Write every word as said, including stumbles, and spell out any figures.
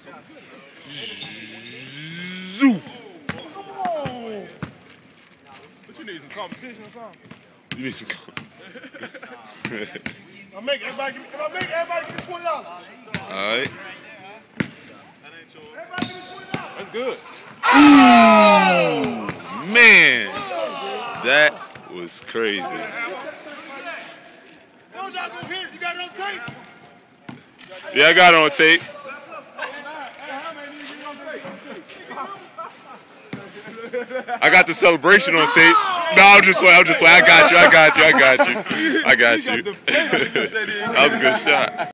Zoo. But you need some competition or something? You need some competition. I make everybody give me, if I make everybody give me twenty dollars. All right. Everybody give me twenty dollars. That's good. Oh, man. That was crazy. No, y'all go hit it. You got it on tape. Yeah, I got it on tape. I got the celebration on tape. No, I'm just playing. I'm just playing. I got you. I got you. I got you. I got you. That was a good shot.